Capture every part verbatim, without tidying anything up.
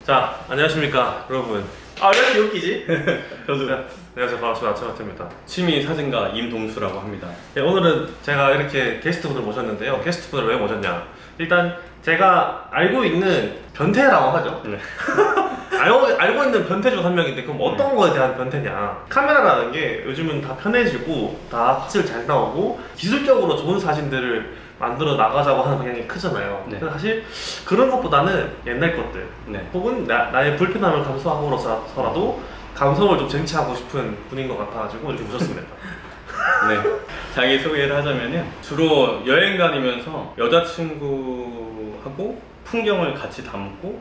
자, 안녕하십니까 여러분. 아, 왜 이렇게 웃기지? 저도. 네, 안녕하세요. 반갑습니다. 아차마트입니다. 취미 사진가 임동수라고 합니다. 네, 오늘은 제가 이렇게 게스트분을 모셨는데요. 게스트분을 왜 모셨냐, 일단 제가 알고 있는 변태라고 하죠. 네. 알고, 알고 있는 변태 중 한 명인데, 그럼 어떤 네. 거에 대한 변태냐. 카메라라는 게 요즘은 다 편해지고 다 확실 잘 나오고 기술적으로 좋은 사진들을 만들어 나가자고 하는 방향이 크잖아요. 네. 사실 그런 것보다는 옛날 것들, 네. 혹은 나, 나의 불편함을 감수함으로써라도 감성을 좀 쟁취하고 싶은 분인 것 같아가지고 이렇게 모셨습니다. 네. 자기 소개를 하자면은 주로 여행 다니면서 여자친구하고 풍경을 같이 담고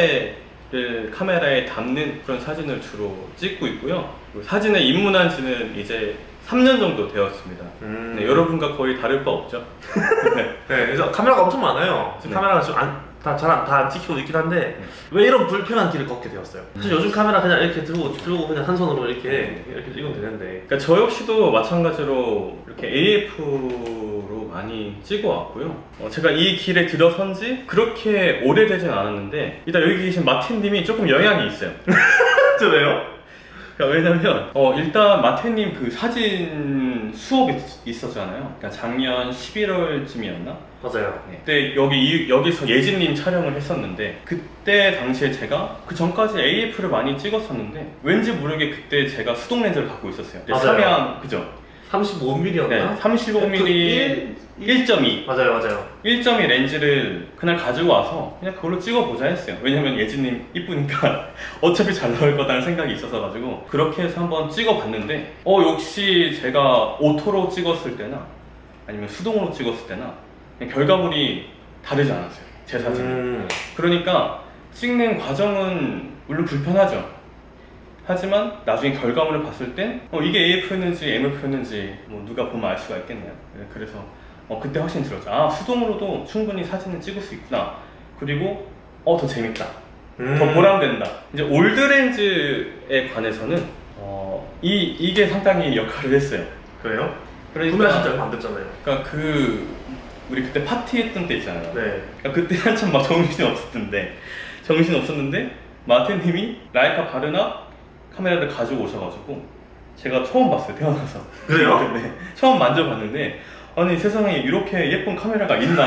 카페를 카메라에 담는 그런 사진을 주로 찍고 있고요. 사진에 입문한 지는 이제 삼 년 정도 되었습니다. 음... 네, 여러분과 거의 다를 바 없죠. 네. 네, 그래서 카메라가 엄청 많아요. 지금 네. 카메라가 좀 안, 다 잘 안 다 찍히고 있긴 한데 네. 왜 이런 불편한 길을 걷게 되었어요? 사실 음. 요즘 카메라 그냥 이렇게 들고 들고 그냥 한 손으로 이렇게 이렇게 찍으면 되는데. 그러니까 저 역시도 마찬가지로 이렇게 에이에프로 많이 찍어 왔고요. 어, 제가 이 길에 들어선 지 그렇게 오래되진 않았는데 일단 여기 계신 마틴님이 조금 영향이 있어요. 저 왜요? 그러니까 왜냐면 어 일단 마태님 그 사진 수업이 있었잖아요. 그러니까 작년 십일월쯤이었나? 맞아요. 네. 그때 여기 이, 여기서 예진님 촬영을 했었는데 그때 당시에 제가 그 전까지 에이에프를 많이 찍었었는데 왠지 모르게 그때 제가 수동 렌즈를 갖고 있었어요. 맞아요. 삼양 그죠? 삼십오 밀리미터였나? 네, 삼십오 밀리미터 일 점 이 맞아요 맞아요 일 점 이 렌즈를 그날 가지고 와서 그냥 그걸로 찍어보자 했어요. 왜냐면 예진님 이쁘니까 어차피 잘 나올 거다라는 생각이 있어서 가지고 그렇게 해서 한번 찍어봤는데 어 역시 제가 오토로 찍었을 때나 아니면 수동으로 찍었을 때나 결과물이 다르지 않았어요, 제 사진은. 음. 그러니까 찍는 과정은 물론 불편하죠. 하지만 나중에 결과물을 봤을 땐 어, 이게 에이에프였는지 엠에프였는지 뭐 누가 보면 알 수가 있겠네요. 그래서 어, 그때 확신이 들었죠. 아, 수동으로도 충분히 사진을 찍을 수 있구나. 그리고 어, 더 재밌다. 음. 더 보람된다. 이제 올드렌즈에 관해서는 어, 이, 이게 상당히 역할을 했어요. 그래요? 그러니까, 구매하신 지 얼마 안 됐잖아요. 그러니까 그 우리 그때 파티했던 때 있잖아요. 네. 그러니까 그때 한참 막 정신이 없었던데 정신이 없었는데 마태님이 라이카 바르나 카메라를 가지고 오셔가지고 제가 처음 봤어요, 태어나서. 그래요? 네, 처음 만져봤는데 아니 세상에 이렇게 예쁜 카메라가 있나.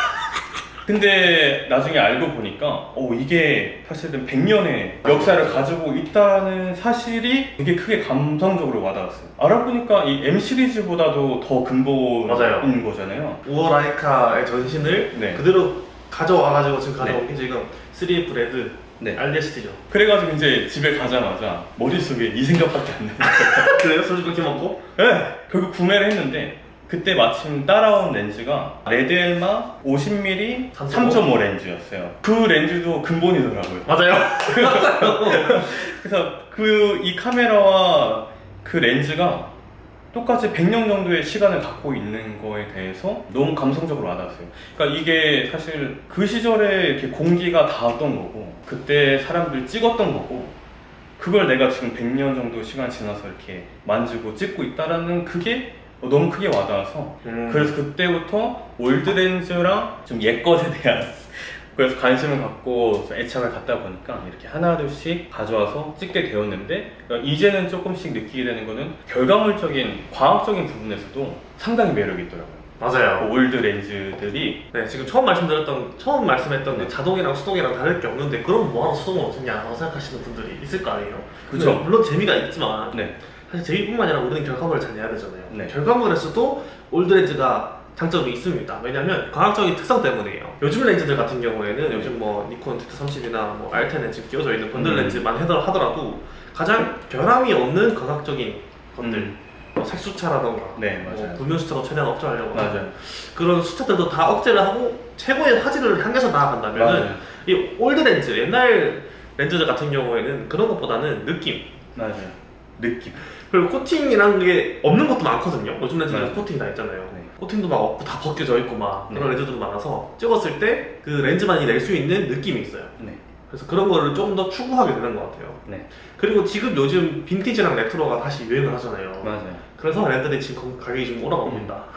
근데 나중에 알고 보니까 어 이게 사실은 백 년의 역사를 가지고 있다는 사실이 되게 크게 감성적으로 와닿았어요. 알아보니까 이 M 시리즈보다도 더 근본인 맞아요. 거잖아요. 우어라이카의 전신을 네. 그대로 가져와가지고 지금 가져온 게 네. 지금 쓰리에프 레드 네. 알데스티죠. 그래가지고 이제 집에 가자마자 머릿속에 이 생각밖에 안 나요. 그래요? 소주 그렇게 먹고? 네! 결국 구매를 했는데 그때 마침 따라온 렌즈가 레드엘마 오십 밀리미터 삼 점 오 렌즈였어요. 그 렌즈도 근본이더라고요. 맞아요. 그래서 그 이 카메라와 그 렌즈가 똑같이 백 년 정도의 시간을 갖고 있는 거에 대해서 너무 감성적으로 와닿았어요. 그러니까 이게 사실 그 시절에 이렇게 공기가 닿았던 거고 그때 사람들 찍었던 거고 그걸 내가 지금 백 년 정도 시간 지나서 이렇게 만지고 찍고 있다라는 그게 너무 크게 와닿아서 음. 그래서 그때부터 올드렌즈랑 좀 옛것에 대한 그래서 관심을 갖고 애착을 갖다 보니까 이렇게 하나둘씩 가져와서 찍게 되었는데 그러니까 이제는 조금씩 느끼게 되는 거는 결과물적인 과학적인 부분에서도 상당히 매력이 있더라고요. 맞아요. 그 올드 렌즈들이 네, 지금 처음 말씀드렸던 처음 말씀했던 네. 자동이랑 수동이랑 다를 게 없는데 그럼 뭐하러 수동을 없었냐고 생각하시는 분들이 있을 거 아니에요. 그렇죠. 물론 재미가 있지만 네. 사실 재미뿐만 아니라 우리는 결과물을 잘 내야 되잖아요. 네. 결과물에서도 올드 렌즈가 장점이 있습니다. 왜냐하면 과학적인 특성 때문이에요. 요즘 렌즈들 같은 경우에는 요즘 뭐 니콘 디 삼십이나 뭐 알텐에 지금 끼워져 있는 번들 음. 렌즈만 하더라도 가장 결함이 없는 과학적인 것들 음. 뭐 색수차라던가 네, 맞아요. 뭐 불면 숫자도 최대한 억제하려고 맞아요. 하고 그런 숫자들도 다 억제를 하고 최고의 화질을 향해서 나아간다면 이 올드 렌즈, 옛날 렌즈들 같은 경우에는 그런 것보다는 느낌 맞아요. 느낌 그리고 코팅이란 게 없는 것도 많거든요. 요즘 렌즈들은 코팅이 다 있잖아요. 네. 코팅도 막 없고 다 벗겨져 있고 막 그런 네. 렌즈들도 많아서 찍었을 때 그 렌즈만이 낼 수 있는 느낌이 있어요. 네. 그래서 그런 거를 조금 더 추구하게 되는 것 같아요. 네. 그리고 지금 요즘 빈티지랑 레트로가 다시 유행을 하잖아요. 맞아요. 그래서 렌즈들이 지금 가격이 좀 올라갑니다.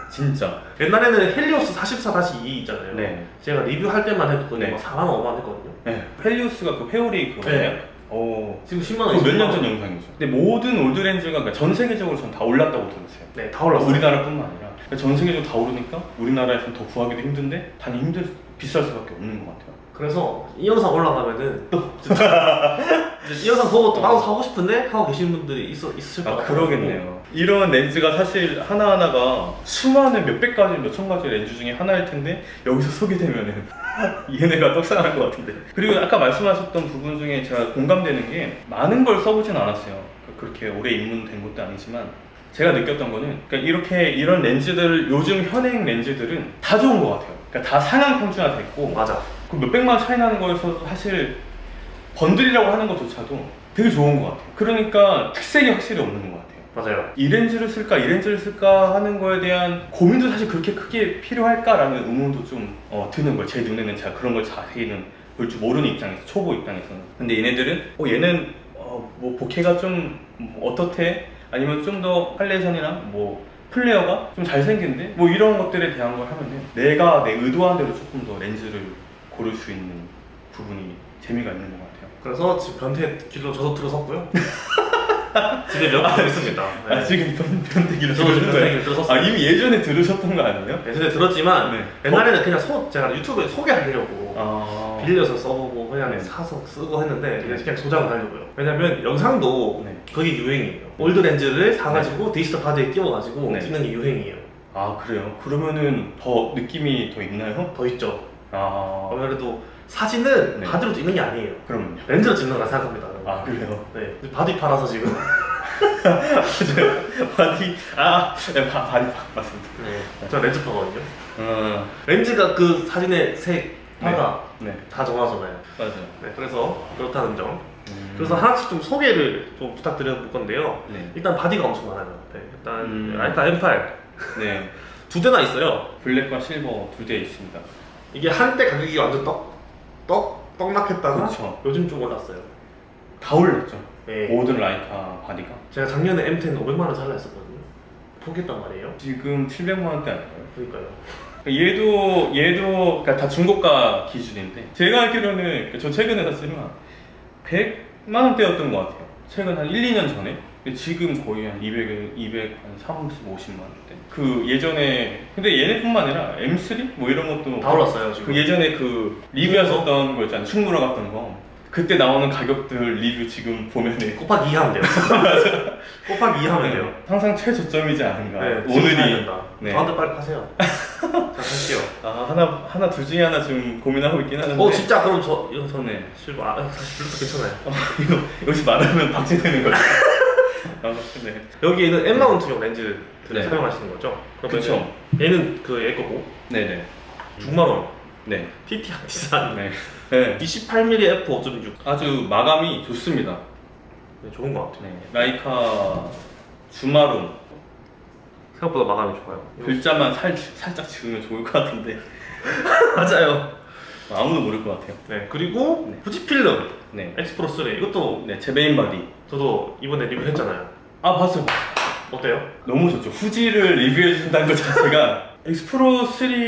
진짜. 옛날에는 헬리오스 사십사 이 있잖아요. 네. 제가 리뷰할 때만 해도 거의 네. 막 사만 원, 오만 원 했거든요. 네. 헬리오스가 그 회오리 그거예요? 네. 오. 지금 십만 원. 그 몇 년 전 영상이죠. 근데 모든 올드렌즈가 그러니까 전 세계적으로 전 다 올랐다고 들었어요. 네, 다 올랐어요. 우리나라뿐만 아니라 그러니까 전 세계적으로 다 오르니까 우리나라에서는 더 구하기도 힘든데 단위 힘들 비쌀 수밖에 없는 것 같아요. 그래서 이 영상 올라가면은 또 이 영상 보고 또 나도 사고 싶은데 하고 계시는 분들이 있어, 있으실 것 아 같아요. 그러겠네요. 이런 렌즈가 사실 하나하나가 수많은 몇백 가지, 몇천 가지 렌즈 중에 하나일 텐데 여기서 소개되면은 얘네가 떡상할 것 같은데. 그리고 아까 말씀하셨던 부분 중에 제가 공감되는 게 많은 걸 써보진 않았어요. 그렇게 오래 입문된 것도 아니지만 제가 느꼈던 거는 그러니까 이렇게 이런 렌즈들 요즘 현행 렌즈들은 다 좋은 것 같아요. 그러니까 다 상향 평준화 됐고 맞아. 그 몇백만 원 차이 나는 거에서 사실 번들이라고 하는 것조차도 되게 좋은 것 같아요. 그러니까 특색이 확실히 없는 것 같아요. 맞아요. 이 렌즈를 쓸까 이 렌즈를 쓸까 하는 거에 대한 고민도 사실 그렇게 크게 필요할까라는 의문도 좀 어, 드는 거예요. 제 눈에는 제가 그런 걸 자세히는 볼 줄 모르는 입장에서, 초보 입장에서는. 근데 얘네들은 어 얘는 어, 뭐 보케가 좀 뭐 어떻대? 아니면 좀 더 할레이션이나 뭐 플레어가 좀 잘생긴데? 뭐 이런 것들에 대한 걸 하면은 내가 내 의도한 대로 조금 더 렌즈를 고를 수 있는 부분이 재미가 있는 것 같아요. 그래서 지금 변태 길로 저도 들어섰고요. 집에 몇 개 있습니다. 네. 아 지금 변, 변태기를 저도 들으신 거예요? 변태기를 들었었어요. 아 이미 예전에 들으셨던 거 아니에요? 예전에 들었지만 네. 옛날에는 그냥 소, 제가 유튜브에 소개하려고 아... 빌려서 써보고 그냥 네. 사서 쓰고 했는데 네. 그냥 조작을 하려고요. 왜냐면 영상도 네. 그게 유행이에요. 올드 렌즈를 사가지고 디지털 바디에 끼워가지고 네. 찍는 게 유행이에요. 아 그래요? 그러면은 더 느낌이 더 있나요? 더 있죠. 아... 아무래도 사진은 네. 바디로 찍는 게 아니에요. 그럼요. 렌즈로 찍는 거라 생각합니다. 아 그래요? 네. 바디 팔아서 지금. 바디 아 네, 바, 바디 파 맞습니다. 네. 저 렌즈 파거든요. 어... 렌즈가 그 사진의 색, 파가 네. 다 정하잖아요. 맞아요. 네. 그래서 그렇다는 점. 음... 그래서 하나씩 좀 소개를 좀 부탁드려 볼 건데요. 네. 일단 바디가 엄청 많아요. 네. 일단 음. 라이카 엠 팔 네. 두 대나 있어요. 블랙과 실버 두 대 있습니다. 이게 한때 가격이 완전 떡, 떡, 떡락했다가 그렇죠. 요즘 좀 올랐어요. 다 올렸죠. 네. 모든 라이카 바디가. 제가 작년에 엠 텐 오백만 원 살라 했었거든요. 포기했단 말이에요. 지금 칠백만 원대 아닌가요? 그러니까요. 얘도 얘도 그러니까 다 중고가 기준인데 제가 알기로는 저 최근에 샀지만 백만 원대였던 것 같아요. 최근 한 일, 이 년 전에. 근데 지금 거의 한 이백, 이백, 한 삼십, 오십만 원대. 그 예전에 근데 얘네뿐만 아니라 엠 쓰리 뭐 이런 것도 다 올랐어요 지금. 그 예전에 그 리뷰하셨던 거 있잖아요. 충무로 갔던 거. 그때 나오는 가격들 리뷰 지금 보면은 곱하기 이 하면 돼요. 곱하기 이 하면 돼요. 항상 최저점이지 않은가. 네, 오늘이 된다. 네. 저한테 빨리 파세요. 자, 살게요. 아 하나 하나 둘 중에 하나 지금 고민하고 있긴 하는데. 어 진짜 그럼 저 이거 저는 네. 실버 아 사실 블루도 괜찮아요. 어, 이거 여기서 말하면 박제되는 거죠. 아, 네. 여기에는 M 마운트용 렌즈들을 네. 사용하시는 거죠? 그러면 그쵸. 얘는 그 얘 거고 네네. 육만 원. 네. 티티 안티산 네. 네. 이십팔 밀리미터 에프 오 점 육. 아주 마감이 좋습니다. 네, 좋은 것 같아요. 네. 라이카 주마룸 생각보다 마감이 좋아요. 글자만 살, 살짝 지우면 좋을 것 같은데 맞아요. 아무도 모를 것 같아요. 네 그리고 네. 후지필름 네. X 프로 쓰리 이것도 네. 제 메인 바디. 저도 이번에 리뷰했잖아요. 아 봤어요. 어때요? 너무 좋죠. 후지를 리뷰해 주신다는 것 자체가 엑스프로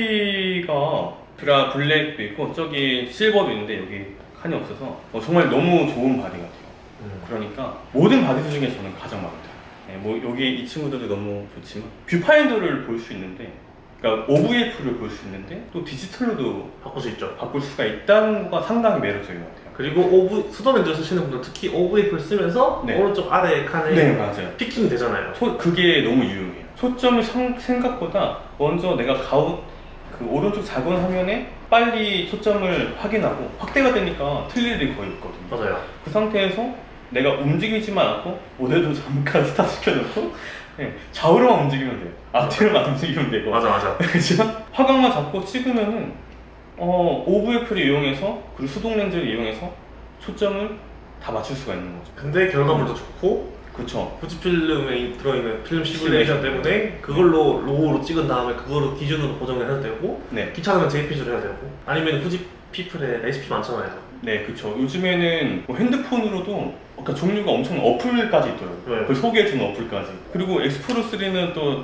쓰리가 제가 블랙도 있고 저기 실버도 있는데 여기 칸이 없어서 어, 정말 너무 좋은 바디 같아요. 음. 그러니까 모든 바디들 중에 저는 가장 마음에 들어요. 네, 뭐 여기 이 친구들도 너무 좋지만 뷰파인더를 볼 수 있는데 그러니까 오브이에프를 볼 수 있는데 또 디지털로도 바꿀 수 있죠. 바꿀 수가 있다는 거가 상당히 매력적인 것 같아요. 그리고 오브 수도렌즈 쓰시는 분들 특히 오브이에프를 쓰면서 네. 오른쪽 아래 칸에 네 맞아요. 피킹 되잖아요. 소, 그게 너무 유용해요. 초점을 상, 생각보다 먼저 내가 가운 그 오른쪽 작은 화면에 빨리 초점을 확인하고 확대가 되니까 틀릴 일이 거의 없거든요. 맞아요. 그 상태에서 내가 움직이지만 않고 모델도 잠깐 스탑 시켜놓고 네, 좌우로만 움직이면 돼요. 앞뒤로만 움직이면 되고. 맞아 맞아. 그렇지만 화각만 잡고 찍으면은 어, 오브이에프를 이용해서 그리고 수동 렌즈를 이용해서 초점을 다 맞출 수가 있는 거죠. 근데 결과물도 좋고 그렇죠. 후지필름에 들어있는 필름 시뮬레이션 때문에 그걸로 로우로 찍은 다음에 그거를 기준으로 보정을 해도 되고 네. 귀찮으면 제이피지로 해야 되고 아니면 후지 피플에 레시피 많잖아요. 네, 그렇죠. 요즘에는 뭐 핸드폰으로도 그러니까 종류가 엄청 어플까지 있더라고요. 네. 그걸 소개해주는 어플까지. 그리고 엑스프로 쓰리는 또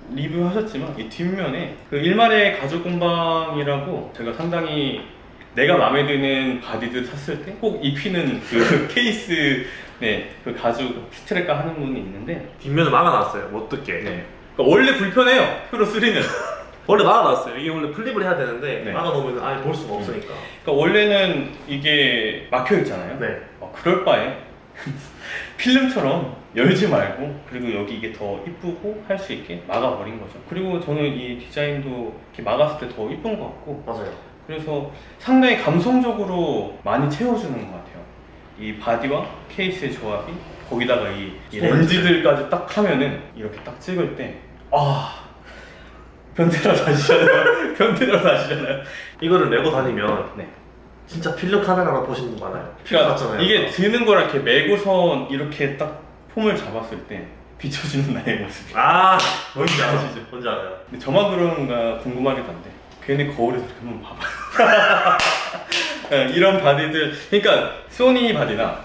리뷰하셨지만 이 뒷면에 그 일말의 가죽 공방이라고 제가 상당히 내가 마음에 드는 바디들 샀을 때 꼭 입히는 그 케이스 네, 그 가죽 스트랩과 하는 분이 있는데 뒷면을 막아놨어요. 못 듣게. 네. 그러니까 원래 불편해요. 프로 쓰리는 원래 막아놨어요. 이게 원래 플립을 해야 되는데 네. 막아놓으면 아예 볼 수가 없으니까. 그러니까 원래는 이게 막혀 있잖아요. 네. 어, 그럴 바에 필름처럼 열지 말고 그리고 여기 이게 더 이쁘고 할 수 있게 막아버린 거죠. 그리고 저는 이 디자인도 이렇게 막았을 때 더 이쁜 것 같고 맞아요. 그래서 상당히 감성적으로 많이 채워주는 것 같아요. 이 바디와 케이스의 조합이 거기다가 이, 이 렌즈들까지 딱 하면은 이렇게 딱 찍을 때 아 변태라서 아시잖아요. 변태라서 아시잖아요. 이거를 메고 다니면 네. 진짜 필름 카메라로 보시는 분 많아요. 그러니까 같잖아요. 이게 드는 거랑 이렇게 메고선 이렇게 딱 폼을 잡았을 때 비춰지는 나의 모습이. 아 뭔지 아시죠? 아시죠? 뭔지 알아요. 근데 저만 그런가 궁금하기도 한데 괜히 거울에서 이렇게 한번 봐봐요. 이런 바디들, 그러니까 소니 바디나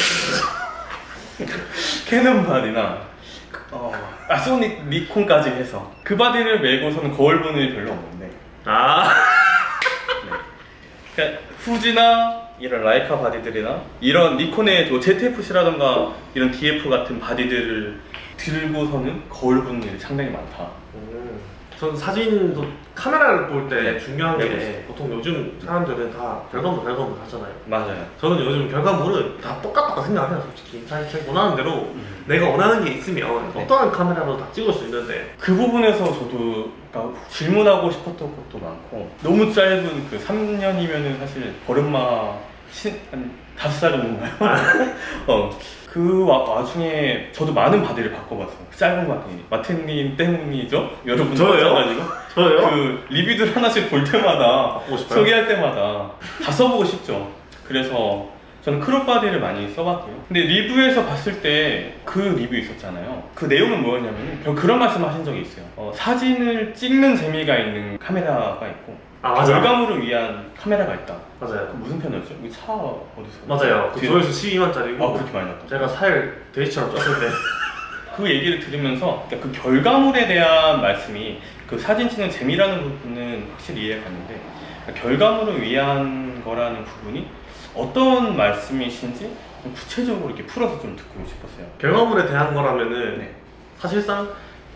캐논 바디나 어, 아 소니 니콘까지 해서 그 바디를 메고서는 거울 보는 일 별로 없는데 아 네. 그러니까 후지나 이런 라이카 바디들이나 이런 니콘의 저 제트에프씨라던가 이런 디에프 같은 바디들을 들고서는 거울 보는 일이 상당히 많다. 음, 전 사진도 카메라를 볼 때 네. 중요한 게 네. 보통 요즘 사람들은 다 결과물 결과물 하잖아요. 맞아요. 저는 요즘 결과물은 다 똑같다고 생각해요. 솔직히 사실 제가 원하는 대로 음. 내가 원하는 게 있으면 네. 어떠한 카메라로 다 찍을 수 있는데 그 부분에서 저도 그러니까 질문하고 싶었던 것도 많고 너무 짧은 그 삼 년이면은 사실 버릇마 신, 한 다섯 살 정도인가요? 어, 그 와, 와중에 저도 많은 바디를 바꿔봤어요. 짧은 바디. 마틴님 때문이죠? 여러분 저요? 가지고 저요? 그 리뷰들 하나씩 볼 때마다 바꾸고 싶어요? 소개할 때마다 다 써보고 싶죠. 그래서 저는 크롭 바디를 많이 써봤고요. 근데 리뷰에서 봤을 때 그 리뷰 있었잖아요. 그 내용은 뭐였냐면 별 그런 말씀 하신 적이 있어요. 어, 사진을 찍는 재미가 있는 카메라가 있고 아 맞아. 결과물을 위한 카메라가 있다. 그 맞아요. 무슨 편이었죠? 이 차 어디서? 맞아요. 그 뒤에- 조회수 십이만짜리고 아 그렇게 많이 났다. 제가 살 돼지처럼 쪘을 때 그 얘기를 들으면서 그러니까 그 결과물에 대한 말씀이 그 사진 찍는 재미라는 부분은 확실히 이해가 갔는데 그러니까 결과물을 위한 거라는 부분이 어떤 말씀이신지 구체적으로 이렇게 풀어서 좀 듣고 싶었어요. 결과물에 대한 거라면은 네. 사실상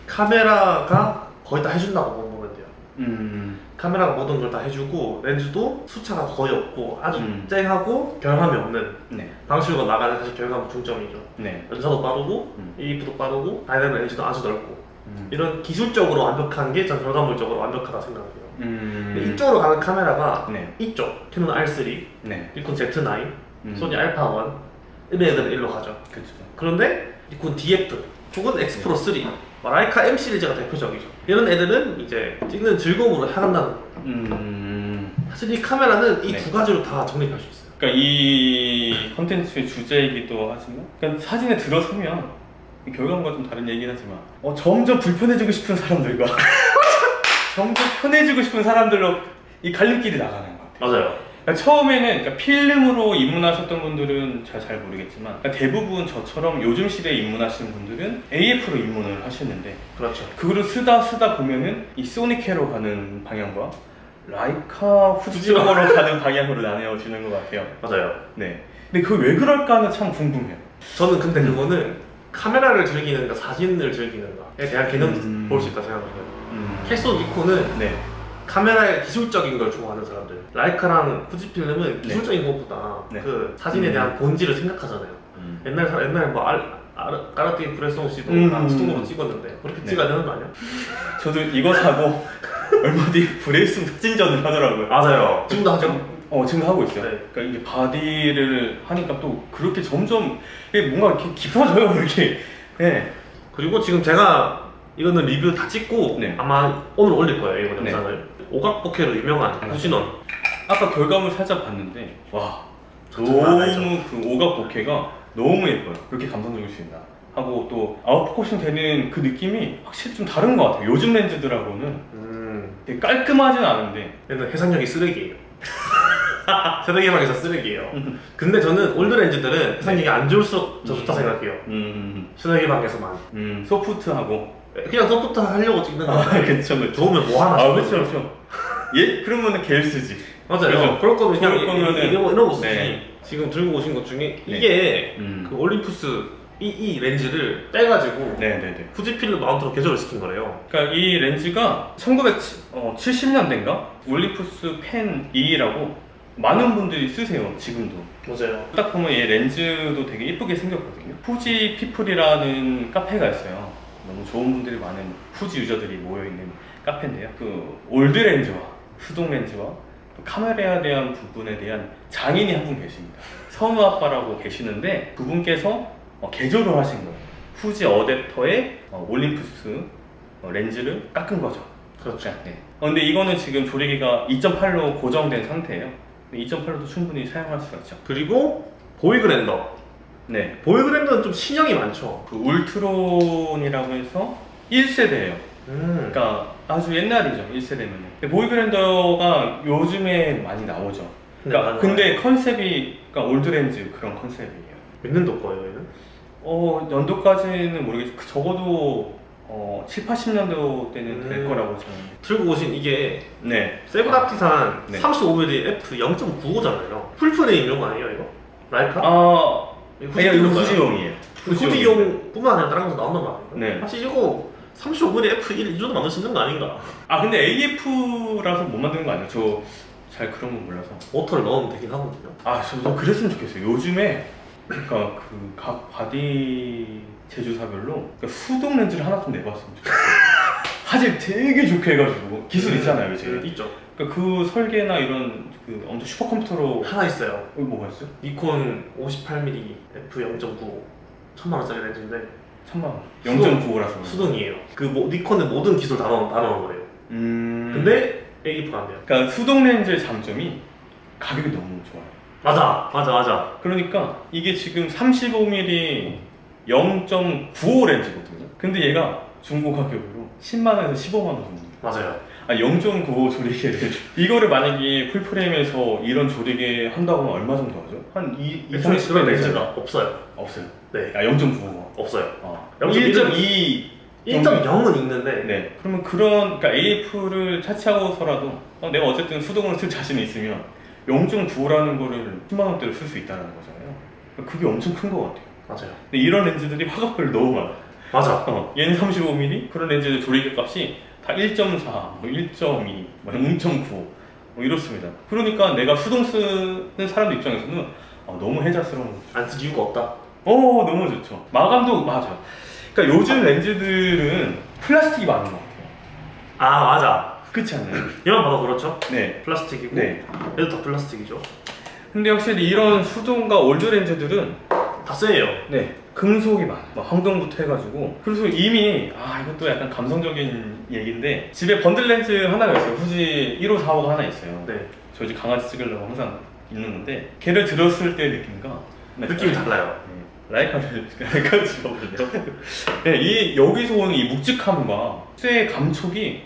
카메라가 거의 다 해준다고 보면 돼요. 음. 카메라가 모든 걸 다 해주고 렌즈도 수차가 거의 없고 아주 음. 쨍하고 결함이 없는 네. 방식으로 나가는 사실 결과물 중점이죠. 네. 연사도 빠르고 음. 이입도 빠르고 다이나믹 렌즈도 아주 넓고 음. 이런 기술적으로 완벽한 게 전 결과물적으로 완벽하다 생각해요. 음. 근데 이쪽으로 가는 카메라가 네. 이쪽 캐논 알 쓰리, 네. 니콘 제트 나인, 음. 소니 알파 원 이런 애들은 일로 가죠. 그렇죠. 그런데 니콘 디에프 혹은 엑스프로 쓰리, 라이카 M 시리즈가 대표적이죠. 이런 애들은 이제 찍는 즐거움으로 향한다는 거예요. 음. 사실 이 카메라는 이 네. 두 가지로 다 정립할 수 있어요. 그러니까 이 컨텐츠의 주제이기도 하지만 그러니까 사진에 들어서면 이 결과물과 좀 다른 얘기긴 하지만 어, 점점 불편해지고 싶은 사람들과 점점 편해지고 싶은 사람들로 이 갈림길이 나가는 것 같아요. 맞아요. 그러니까 처음에는 그러니까 필름으로 입문하셨던 분들은 잘, 잘 모르겠지만 그러니까 대부분 저처럼 요즘 시대에 입문하시는 분들은 에이에프로 입문을 하시는데 그렇죠. 그거를 쓰다 쓰다 보면은 이 소니케로 가는 방향과 라이카 후지 쪽으로 가는 방향으로 나뉘어지는 것 같아요. 맞아요. 네. 근데 그 왜 그럴까는 참 궁금해요. 저는 근데 그거는 카메라를 즐기는가 사진을 즐기는가에 대한 개념 음. 볼 수 있다 생각해요. 음. 캐논, 니콘은 네. 카메라의 기술적인 걸 좋아하는 사람들, 라이카랑 후지필름은 기술적인 것보다 네. 그 사진에 대한 본질을 생각하잖아요. 음. 옛날 사- 옛날에 뭐 알, 알, 까르띠에 브레송 씨도 음. 다 수동으로 찍었는데 그렇게 네. 찍어야 되는 거 아니야? 저도 이거 사고 얼마 뒤에 브레이슨 사진전을 하더라고요. 맞아요. 지금도 하죠? 어, 지금 하고 있어요. 네. 그러니까 이게 바디를 하니까 또 그렇게 점점 이게 뭔가 이렇게 깊어져요, 이렇게. 네. 그리고 지금 제가 이거는 리뷰 다 찍고 네. 아마 오늘 올릴 거예요, 이거 네. 영상을. 오각복회로 유명한 후진원. 아까 결과물 살짝 봤는데 와 장난 아니죠? 너무 그 오각 복회가 너무 예뻐요. 그렇게 감성적일 수 있나 하고 또 아웃포커싱 되는 그 느낌이 확실히 좀 다른 것 같아요. 요즘 렌즈들하고는 음, 되게 깔끔하진 않은데 얘는 해상력이 쓰레기예요. 세대기망에서 쓰레기예요. 근데 저는 올드 렌즈들은 해상력이 안 좋을수록 더 좋다 생각해요. 음, 세대기망에서만. 음, 소프트하고 그냥 서포트 하려고 찍는 거. 아, 그쵸, 그쵸. 좋으면 뭐 하나. 아, 그쵸, 그쵸. 예? 그러면은 걔를 쓰지. 맞아요. 그죠? 그럴 거면 그냥 그럴 거면은- 이런 거, 이런 거 쓰지. 네. 지금 들고 오신 것 중에 네. 이게 음. 그 올림푸스 이, 이 렌즈를 빼가지고 네네네. 후지필름 마운트로 개조를 시킨 거래요. 그러니까 이 렌즈가 천구백칠십 년대인가? 올림푸스 펜 이라고 많은 분들이 쓰세요, 지금도. 맞아요. 딱 보면 얘 렌즈도 되게 예쁘게 생겼거든요. 후지 피플이라는 카페가 있어요. 너무 좋은 분들이 많은 후지 유저들이 모여있는 카페인데요. 그 올드 렌즈와 수동 렌즈와 또 카메라에 대한 부분에 대한 장인이 한 분 계십니다. 선우 아빠라고 계시는데 그분께서 어, 개조를 하신 거예요. 후지 어댑터에 어, 올림푸스 어, 렌즈를 깎은 거죠. 그렇죠. 네. 어, 근데 이거는 지금 조리개가 이 점 팔로 고정된 상태예요. 이 점 팔로도 충분히 사용할 수가 있죠. 그리고 보이그랜더. 네. 보이그랜더는 좀 신형이 많죠. 그 울트론이라고 해서 일 세대예요. 음. 그러니까 아주 옛날이죠. 일 세대면은. 근데 보이그랜더가 요즘에 많이 나오죠. 그러니까 네, 근데 컨셉이 그러니까 올드렌즈 그런 컨셉이에요. 몇 년도 거예요, 얘는? 어 연도까지는 모르겠지만 그 적어도 어 칠, 팔십 년도 때는 될 음. 거라고 저는. 들고 오신 이게 네. 세븐아티산 네. 삼십오 밀리미터 에프 영 점 구오잖아요. 풀프레임 이런 거 아니에요, 이거? 라이카? 아 이거 이거 후지용인가요? 후지용이에요. 후지용뿐만 아니라 다른 것도 나온단 말이에요. 네. 사실 이거 삼십오 밀리미터 에프 일 이 정도 만들 수 있는 거 아닌가? 아 근데 에이에프라서 못 만드는 거 아니에요? 저 잘 그런 건 몰라서. 모터를 넣으면 되긴 하거든요. 아 저도 그랬으면 좋겠어요. 요즘에 그러니까 그 각 바디 제조사별로 그러니까 수동 렌즈를 하나 좀 내봤으면 좋겠어요. 화질 되게 좋게 해가지고 기술 있잖아요 이제. 음, 있죠. 그러니까 그 설계나 이런 그 엄청 슈퍼컴퓨터로. 하나 있어요. 어, 뭐가 있어요? 니콘 오십팔 밀리미터 에프 영 점 구오 천만 원짜리 렌즈인데 천만 원. 수동. 영 점 구오라서. 수동이에요. 그 모, 니콘의 모든 기술 다 넣은, 다 넣은 거예요. 음. 근데 에이에프가 안 돼요. 그러니까 수동 렌즈의 장점이 가격이 너무 좋아요. 맞아, 맞아, 맞아. 그러니까 이게 지금 삼십오 밀리미터 영 점 구오 렌즈거든요. 근데 얘가 중고 가격으로 십만 원에서 십오만 원 정도. 맞아요. 아 영 점 구오 조리개를 이거를 만약에 풀프레임에서 이런 조리개 한다고 하면 얼마 정도 하죠? 한 이, 이, 애초에 삼십 그런 배 렌즈가 없어요. 없어요. 네, 아 영 점 구오. 없어요. 어. 영 점 일 점 이 일 점 영은 있는데 네. 그러면 그런 그러니까 에이에프를 차치하고서라도 어, 내가 어쨌든 수동으로 쓸 자신이 있으면 영 점 구오라는 거를 십만 원대로 쓸 수 있다는 거잖아요. 그러니까 그게 엄청 큰 것 같아요. 맞아요. 근데 이런 렌즈들이 화각별 너무 많아. 맞아. 어, 얘는 삼십오 밀리미터 그런 렌즈들 조리개 값이 다 일 점 사, 뭐 일 점 이, 뭐 영 점 구오 뭐 이렇습니다. 그러니까 내가 수동 쓰는 사람들 입장에서는 아, 너무 혜자스러운 거죠. 안 쓸 이유가 없다. 어 너무 좋죠. 마감도 맞아요. 그러니까 요즘 렌즈들은 플라스틱이 많은 것 같아요. 아, 맞아. 그렇지 않나요? 얘만 봐도 그렇죠? 네. 플라스틱이고 네. 얘도 다 플라스틱이죠. 근데 확실히 이런 수동과 올드 렌즈들은 다 세요. 네 금속이 많아. 막 황동부터 해가지고 그래서 이미 아 이것도 약간 감성적인 얘기인데 집에 번들 렌즈 하나가 있어요. 후지 일오사오가 하나 있어요. 네. 저희 집 강아지 찍으려고 항상 있는 건데 걔를 들었을 때 느낌과 느낌이 달라요. 네, 라이카를 라이카를 찍어보는데 네, 이 여기서 오는 이 묵직함과 쇠의 감촉이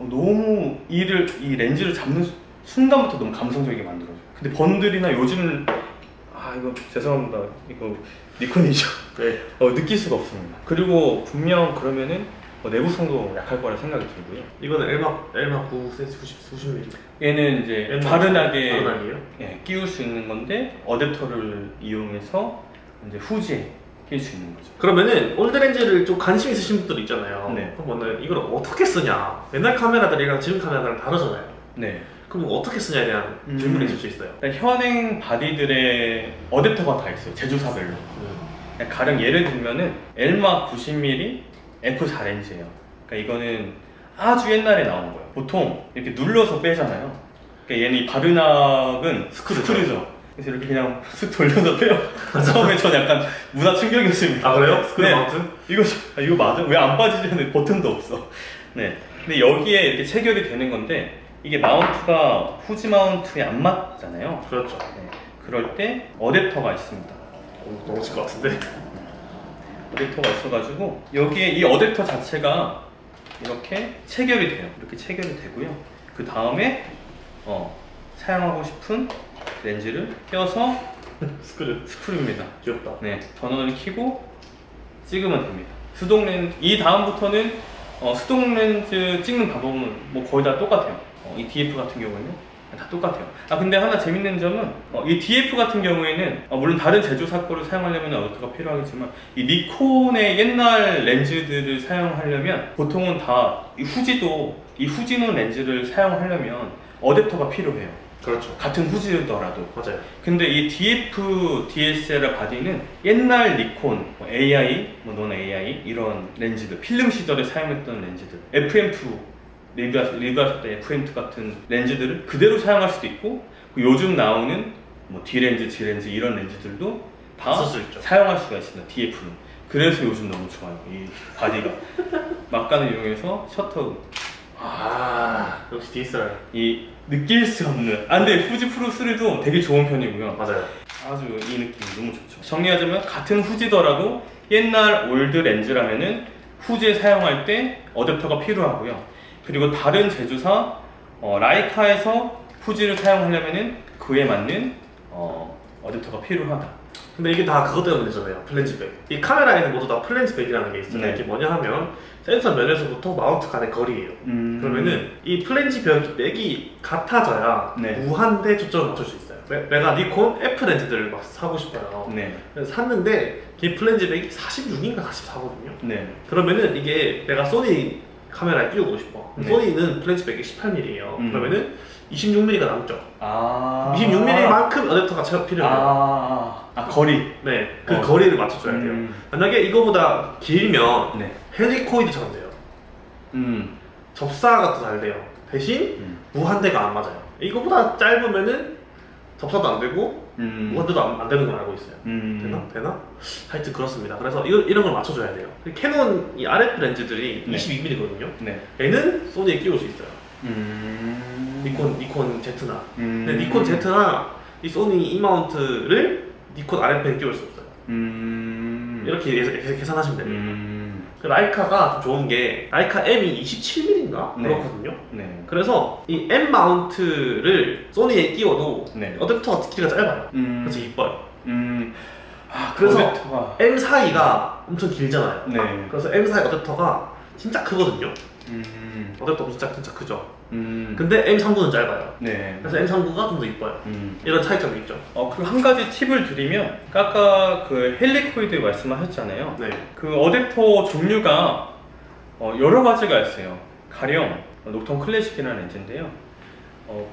너무 이를 이 렌즈를 잡는 순간부터 너무 감성적이게 만들어줘요. 근데 번들이나 요즘 아 이거 죄송합니다. 이거 니콘이죠. 네. 어, 느낄 수가 없습니다. 그리고 분명 그러면은 어, 내구성도 약할 거라 생각이 들고요. 이거는 엘막 엘막 구 센티미터 구십 수십 밀리미터. 얘는 이제 엘막 바른하게 바른하게요? 예, 끼울 수 있는 건데 어댑터를 이용해서 이제 후지에 낄 수 있는 거죠. 그러면은 올드 렌즈를 좀 관심 있으신 분들 있잖아요. 네. 그러면은 이걸 어떻게 쓰냐? 옛날 카메라들이랑 지금 카메라들은 다르잖아요. 네. 그럼 어떻게 쓰냐에 대한 음. 질문이 있을 수 있어요. 그러니까 현행 바디들의 어댑터가 다 있어요. 제조사별로. 그냥 가령 예를 들면은 엘마 구십 밀리미터 에프 사 렌즈예요. 그러니까 이거는 아주 옛날에 나온 거예요. 보통 이렇게 눌러서 빼잖아요. 그러니까 얘는 이 바르낙은 스크류죠. 스크류죠. 그래서 이렇게 그냥 쓱 돌려서 빼요. 처음에 전 약간 문화 충격이었습니다. 아 그래요? 스크류 네. 마운트? 이거 아, 이거 맞아? 왜 안 빠지지? 하는데 버튼도 없어. 네. 근데 여기에 이렇게 체결이 되는 건데 이게 마운트가 후지 마운트에 안 맞잖아요. 그렇죠. 네. 그럴 때 어댑터가 있습니다. 오, 너무 칠 것 같은데. 어댑터가 있어가지고 여기에 이 어댑터 자체가 이렇게 체결이 돼요. 이렇게 체결이 되고요. 그 다음에 어, 사용하고 싶은 렌즈를 껴서 스크류. 스크류입니다. 귀엽다. 네, 전원을 켜고 찍으면 됩니다. 수동 렌즈 이 다음부터는 어, 수동 렌즈 찍는 방법은 뭐 거의 다 똑같아요. 어, 이 디에프 같은 경우에는 다 똑같아요. 아 근데 하나 재밌는 점은 어, 이 디에프 같은 경우에는 어, 물론 다른 제조사 거를 사용하려면 어댑터가 필요하겠지만 이 니콘의 옛날 렌즈들을 사용하려면 보통은 다 이 후지도 이 후지노 렌즈를 사용하려면 어댑터가 필요해요. 그렇죠. 같은 후지더라도. 맞아요. 근데 이 디에프 디에스엘알 바디는 옛날 니콘, 뭐 에이아이, 뭐 논 에이아이 이런 렌즈들, 필름 시절에 사용했던 렌즈들, 에프엠투 리뷰하실, 리뷰하실 때 에프엠투 같은 렌즈들을 그대로 사용할 수도 있고, 요즘 나오는 뭐 D렌즈, G렌즈 이런 렌즈들도 다 쓸 수 있죠. 사용할 수가 있습니다. 디에프는. 그래서 요즘 너무 좋아요. 이 바디가 막간을 이용해서 셔터. 아, 역시 디에스엘알. 이 느낄 수 없는. 아 근데 후지 프로 쓰리도 되게 좋은 편이고요. 맞아요. 아주 이 느낌 너무 좋죠. 정리하자면 같은 후지더라도 옛날 올드 렌즈라면은 후지에 사용할 때 어댑터가 필요하고요. 그리고 다른 제조사 어, 라이카에서 후지를 사용하려면은 그에 맞는 어, 어댑터가 필요하다. 근데 이게 다 그것 때문이잖아요. 플랜지백. 이 카메라에는 모두 다 플랜지백이라는 게 있어요. 네. 이게 뭐냐 하면 센서 면에서부터 마운트 간의 거리예요. 음... 그러면은 이 플랜지백이 같아져야 네. 무한대 초점을 맞출 수 있어요. 내- 내가 니콘 F 렌즈들을 막 사고 싶어요. 네. 그래서 샀는데 이 플랜지백이 사십육인가 사십사거든요. 네. 그러면은 이게 내가 소니 카메라에 끼우고 싶어. 네. 소니는 플랜지백이 십팔 밀리미터예요. 음. 그러면은 이십육 밀리미터가 남죠. 아. 이십육 밀리미터만큼 어댑터가 차- 필요해요. 아, 아, 거리. 네, 그 어. 거리를 맞춰줘야 돼요. 음. 만약에 이거보다 길면 네. 헬리코이드처럼 돼요. 음. 접사가 더 잘 돼요. 대신 음. 무한대가 안 맞아요. 이거보다 짧으면은 접사도 안 되고 음. 무한대도 안, 안 되는 걸 알고 있어요. 음. 되나? 되나? 하여튼 그렇습니다. 그래서 이거, 이런 걸 맞춰줘야 돼요. 캐논 이 알에프 렌즈들이 네. 이십이 밀리미터거든요. 네. 얘는 소니에 끼울 수 있어요. 음. 니콘, 니콘 Z나. 음. 근데 니콘 Z나 이 소니 E 마운트를 니콘 알에프에 끼울 수 없어요. 음. 이렇게 예- 예- 계산하시면 됩니다. 음. 그 라이카가 좀 좋은 게 라이카 M이 이십칠 밀리미터인가? 네. 그렇거든요. 네. 그래서 이 M 마운트를 소니에 끼워도 네. 어댑터가 길이가 짧아요. 음. 그래서 이뻐요. 음. 아, 그래서 어댑터가. M 사이가 엄청 길잖아요. 네. 그래서 M 사이 어댑터가 진짜 크거든요. 음. 어댑터 진짜 진짜 크죠. 음. 근데 M 삼구는 짧아요. 네. 그래서 M 삼구가 좀 더 이뻐요. 음. 이런 차이점이 있죠. 어, 그리고 한 가지 팁을 드리면, 아까 그 헬리코이드 말씀하셨잖아요. 네. 그 어댑터 종류가 어, 여러 가지가 있어요. 가령 어, 녹턴 클래식이라는 렌즈인데요. 어,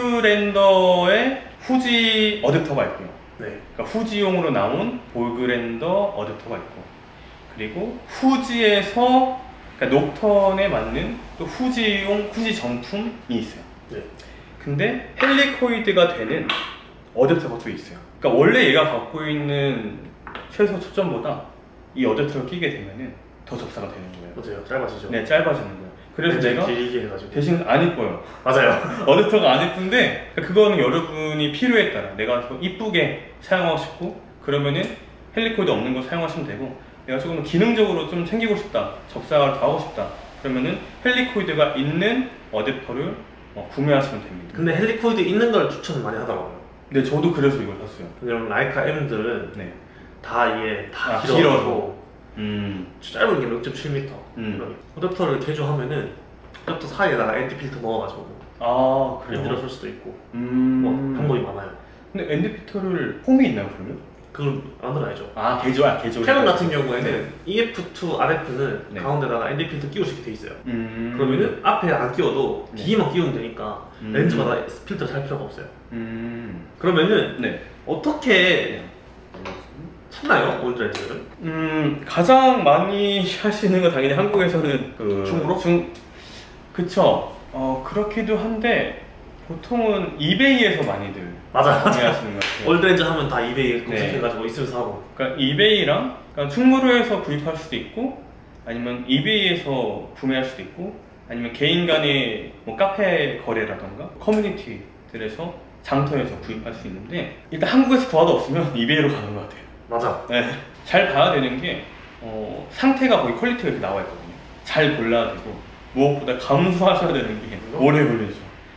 보이그랜더의 후지 어댑터가 있고요. 네. 그러니까 후지용으로 나온 보이그랜더 어댑터가 있고, 그리고 후지에서 그러니까 녹턴에 맞는 또 후지용 후지 정품이 있어요. 네. 근데 헬리코이드가 되는 어댑터가 또 있어요. 그러니까 원래 얘가 갖고 있는 최소 초점보다 이 어댑터를 끼게 되면은 더 접사가 되는 거예요. 맞아요. 짧아지죠. 네, 짧아지는 거예요. 그래서 내가 길게 해가지고. 대신 안 이뻐요. 맞아요. 어댑터가 안 이쁜데 그거는 여러분이 필요에 따라 내가 더 이쁘게 사용하고 싶고 그러면은 헬리코이드 없는 거 사용하시면 되고, 내가 조금 기능적으로 좀 챙기고 싶다, 접사를 더 하고 싶다 그러면은 헬리코이드가 있는 어댑터를 어, 구매하시면 됩니다. 근데 헬리코이드 있는 걸 추천 많이 하더라고요. 네, 저도 그래서 이걸 샀어요. 왜냐면 라이카 M들은 네. 다 이게 다 아, 길어서 길어서. 음. 짧은 게 영 점 칠 미터. 음. 어댑터를 개조하면은 어댑터 사이에다가 엔디 필터 넣어가지고 아, 엔디로 그래요? 쓸 수도 있고 음. 뭐 방법이 많아요. 근데 엔디피터를 홈이 있나요, 그러면? 그걸 안 알아야죠. 아, 개조, 아, 개조. 캐논 같은 경우에는 네. 이에프 투 알에프는 네. 가운데다가 엔디 필터 끼울 수 있게 돼 있어요. 음. 그러면은 앞에 안 끼워도 네. 뒤에만 끼우면 되니까 음. 렌즈마다 필터 살 필요가 없어요. 음. 그러면은 네. 어떻게 찾나요? 올드 렌즈를? 음, 가장 많이 하시는 건 당연히 한국에서는 그 중고로? 중 그쵸. 어, 그렇기도 한데 보통은 이베이에서 많이들 맞아, 맞아. 구매하시는 것 같아요. 올드 렌즈 하면 다 이베이 네. 검색해가지고 있으면 사고. 그러니까 이베이랑 그러니까 충무로에서 구입할 수도 있고, 아니면 이베이에서 구매할 수도 있고, 아니면 개인 간의 뭐 카페 거래라던가 커뮤니티들에서 장터에서 구입할 수 있는데, 일단 한국에서 구하도 없으면 이베이로 가는 것 같아요. 맞아. 네. 잘 봐야 되는 게 어, 상태가 거의 퀄리티가 이렇게 나와 있거든요. 잘 골라야 되고, 무엇보다 감수하셔야 되는 게 오래 걸리죠.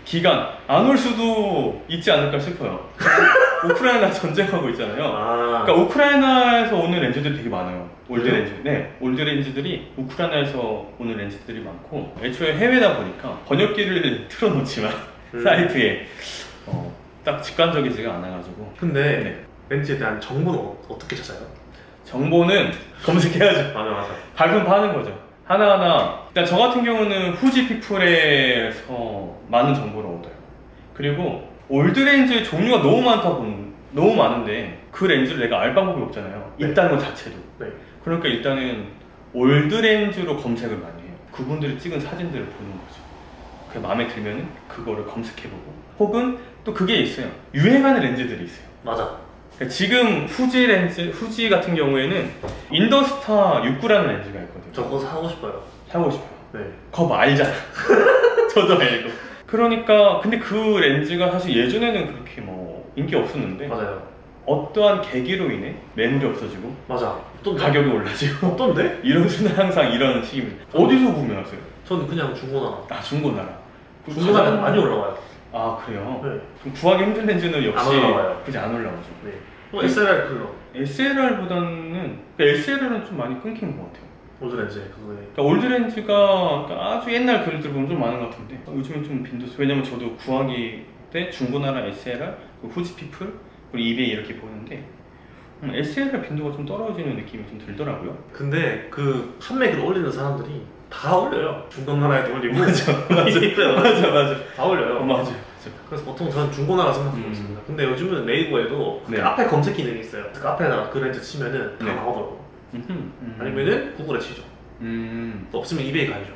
기간 안 올 수도 있지 않을까 싶어요. 우크라이나 전쟁하고 있잖아요. 아. 그러니까 우크라이나에서 오는 렌즈들이 되게 많아요. 올드 그래요? 렌즈. 네, 올드 렌즈들이 우크라이나에서 오는 렌즈들이 많고, 애초에 해외다 보니까 번역기를 틀어놓지만 음. 사이트에 어, 딱 직관적이지가 않아가지고. 근데 네. 렌즈에 대한 정보는 어- 어떻게 찾아요? 정보는 검색해야죠. 맞아 맞아. 발품 파는 거죠. 하나하나. 일단 저 같은 경우는 후지 피플에서 많은 정보를 얻어요. 그리고 올드 렌즈의 종류가 너무 많다 보면 너무 많은데 그 렌즈를 내가 알 방법이 없잖아요. 네. 있다는 것 자체도. 네. 그러니까 일단은 올드 렌즈로 검색을 많이 해요. 그분들이 찍은 사진들을 보는 거죠. 그 마음에 들면은 그거를 검색해보고, 혹은 또 그게 있어요. 유행하는 렌즈들이 있어요. 맞아. 그러니까 지금 후지 렌즈, 후지 같은 경우에는 인더스타 육구라는 렌즈가 있거든요. 저 그거 사고 싶어요. 사고 싶어요. 네. 그거 뭐 알잖아. 저도 알고. 그러니까 근데 그 렌즈가 사실 예전에는 그렇게 뭐 인기 없었는데, 맞아요. 어떠한 계기로 인해 매물이 없어지고 맞아. 또 가격이 올라지고 어떤데? 이런 수는 항상 이런 식입니다. 어디서 구매하세요? 저는 그냥 중고나. 아, 중고나라. 중고나라 가장- 많이 올라와요. 아, 그래요? 네. 좀 구하기 힘든 렌즈는 역시 안 올라와요. 그지 안 올라오죠. 네. 또 에스엘알 클럽. 에스엘알보다는 에스엘알은 좀 많이 끊긴 것 같아요. 올드 렌즈 그거에. 그러니까 올드 렌즈가 그러니까 아주 옛날 글들 보면 좀 많은 것 같은데, 요즘은 좀 빈도수. 왜냐면 저도 구하기 때 중고나라 에스엘알, 후지 피플, 그리고 이베이 이렇게 보는데 음, 에스엘알 빈도가 좀 떨어지는 느낌이 좀 들더라고요. 근데 그 판매글 올리는 사람들이 다 올려요. 중고나라에도 올리고. 맞아, 맞아, 이베이에도 맞아, 맞아. 다 올려요. 어, 맞아요, 맞아. 그래서 보통 저는 중고나라 생각하고 음. 있습니다. 근데 요즘은 네이버에도 그 네. 앞에 검색 기능이 있어요. 그 앞에다가 그 렌즈 치면은 다 네. 나오더라고. 음흠, 음. 아니면은 구글에 치죠. 음. 또 없으면 이베이 가야죠.